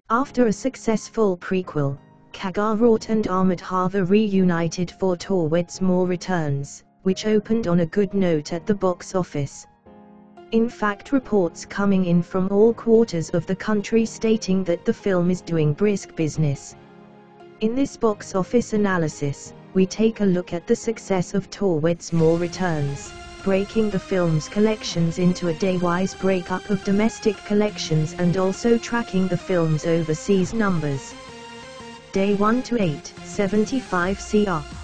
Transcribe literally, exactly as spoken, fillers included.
After a successful prequel, Kangna Ranaut and R Madhavan reunited for Tanu Weds Manu Returns, which opened on a good note at the box office. In fact, reports coming in from all quarters of the country stating that the film is doing brisk business. In this box office analysis, we take a look at the success of Tanu Weds Manu Returns, breaking the film's collections into a day-wise breakup of domestic collections and also tracking the film's overseas numbers. Day one to eight, seventy-five crore.